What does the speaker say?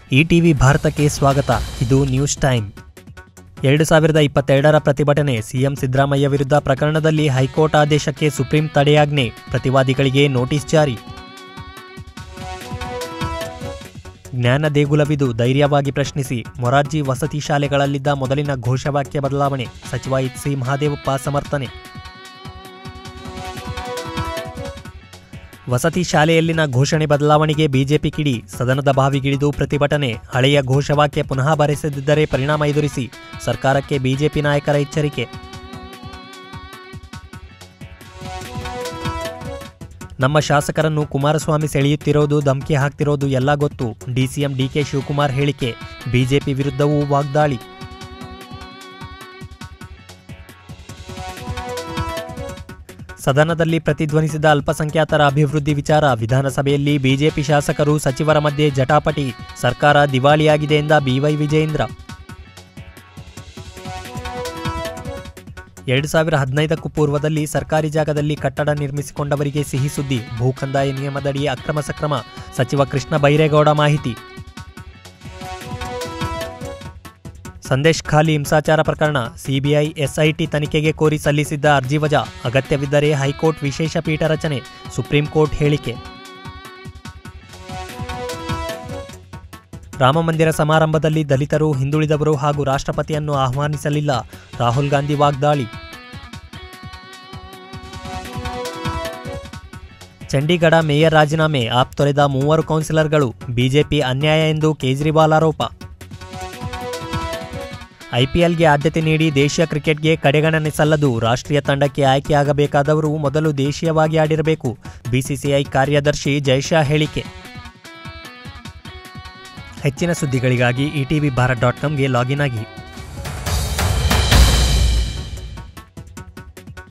ETV ಭಾರತಕ್ಕೆ ಸ್ವಾಗತ. ಇದು ನ್ಯೂಸ್ ಟೈಮ್. 2022ರ ಪ್ರತಿಭಟನೆ, ಸಿಎಂ ಸಿದ್ದರಾಮಯ್ಯ ವಿರುದ್ಧ ಪ್ರಕರಣದಲ್ಲಿ ಹೈಕೋರ್ಟ್ ಆದೇಶಕ್ಕೆ ಸುಪ್ರೀಂ ತಡೆಯಾಜ್ಞೆ, ಪ್ರತಿವಾದಿಗಳಿಗೆ ನೋಟಿಸ್ ಜಾರಿ. ಜ್ಞಾನ ದೇಗುಲವಿದು, ಧೈರ್ಯವಾಗಿ ಪ್ರಶ್ನಿಸಿ, ಮೊರಾರ್ಜಿ ವಸತಿ ಶಾಲೆಗಳಲ್ಲಿದ್ದ ಮೊದಲಿನ ಘೋಷವಾಕ್ಯ ಬದಲಾವಣೆ, ಸಚಿವ ಎಚ್.ಸಿ. ಮಹದೇವಪ್ಪ ಸಮರ್ಥನೆ. ವಸತಿ ಶಾಲೆಯಲ್ಲಿನ ಘೋಷಣೆ ಬದಲಾವಣೆಗೆ ಬಿಜೆಪಿ ಕಿಡಿ, ಸದನದ ಬಾವಿಗಿಳಿದು ಪ್ರತಿಭಟನೆ, ಹಳೆಯ ಘೋಷವಾಕ್ಯ ಪುನಃ ಬರೆಸದಿದ್ದರೆ ಪರಿಣಾಮ ಎದುರಿಸಿ, ಸರ್ಕಾರಕ್ಕೆ ಬಿಜೆಪಿ ನಾಯಕರ ಎಚ್ಚರಿಕೆ. ನಮ್ಮ ಶಾಸಕರನ್ನು ಕುಮಾರಸ್ವಾಮಿ ಸೆಳೆಯುತ್ತಿರೋದು, ಧಮಕಿ ಹಾಕ್ತಿರೋದು ಎಲ್ಲ ಗೊತ್ತು. ಡಿಸಿಎಂ ಡಿಕೆ ಶಿವಕುಮಾರ್ ಹೇಳಿಕೆ, ಬಿಜೆಪಿ ವಿರುದ್ಧವೂ ವಾಗ್ದಾಳಿ. ಸದನದಲ್ಲಿ ಪ್ರತಿಧ್ವನಿಸಿದ ಅಲ್ಪಸಂಖ್ಯಾತರ ಅಭಿವೃದ್ಧಿ ವಿಚಾರ, ವಿಧಾನಸಭೆಯಲ್ಲಿ ಬಿಜೆಪಿ ಶಾಸಕರು ಸಚಿವರ ಮಧ್ಯೆ ಜಟಾಪಟಿ, ಸರ್ಕಾರ ದಿವಾಳಿಯಾಗಿದೆ ಎಂದ ಬಿವೈ ವಿಜಯೇಂದ್ರ. 2015ಕ್ಕೂ ಪೂರ್ವದಲ್ಲಿ ಸರ್ಕಾರಿ ಜಾಗದಲ್ಲಿ ಕಟ್ಟಡ ನಿರ್ಮಿಸಿಕೊಂಡವರಿಗೆ ಸಿಹಿ ಸುದ್ದಿ, ಭೂಕಂದಾಯ ನಿಯಮದಡಿ ಅಕ್ರಮ ಸಕ್ರಮ, ಸಚಿವ ಕೃಷ್ಣ ಬೈರೇಗೌಡ ಮಾಹಿತಿ. ಸಂದೇಶ್ ಖಾಲಿ ಹಿಂಸಾಚಾರ ಪ್ರಕರಣ, ಸಿಬಿಐ ಎಸ್ಐಟಿ ತನಿಖೆಗೆ ಕೋರಿ ಸಲ್ಲಿಸಿದ್ದ ಅರ್ಜಿ ವಜಾ, ಅಗತ್ಯವಿದ್ದರೆ ಹೈಕೋರ್ಟ್ ವಿಶೇಷ ಪೀಠ ರಚನೆ, ಸುಪ್ರೀಂ ಕೋರ್ಟ್ ಹೇಳಿಕೆ. ರಾಮಮಂದಿರ ಸಮಾರಂಭದಲ್ಲಿ ದಲಿತರು, ಹಿಂದುಳಿದವರು ಹಾಗೂ ರಾಷ್ಟ್ರಪತಿಯನ್ನು ಆಹ್ವಾನಿಸಲಿಲ್ಲ, ರಾಹುಲ್ ಗಾಂಧಿ ವಾಗ್ದಾಳಿ. ಚಂಡೀಗಢ ಮೇಯರ್ ರಾಜೀನಾಮೆ, ಆಪ್ ತೊರೆದ 3 ಕೌನ್ಸಿಲರ್ಗಳು, ಬಿಜೆಪಿ ಅನ್ಯಾಯ ಎಂದು ಕೇಜ್ರಿವಾಲ್ ಆರೋಪ. ಐಪಿಎಲ್ಗೆ ಆದ್ಯತೆ ನೀಡಿ ದೇಶೀಯ ಕ್ರಿಕೆಟ್ಗೆ ಕಡೆಗಣನೆ ಸಲ್ಲದು, ರಾಷ್ಟ್ರೀಯ ತಂಡಕ್ಕೆ ಆಯ್ಕೆಯಾಗಬೇಕಾದವರು ಮೊದಲು ದೇಶೀಯವಾಗಿ ಆಡಿರಬೇಕು, ಬಿಸಿಸಿಐ ಕಾರ್ಯದರ್ಶಿ ಜೈಶಾ ಹೇಳಿಕೆ. ಹೆಚ್ಚಿನ ಸುದ್ದಿಗಳಿಗಾಗಿ etvbharat.comಗೆ ಲಾಗಿನ್ ಆಗಿ.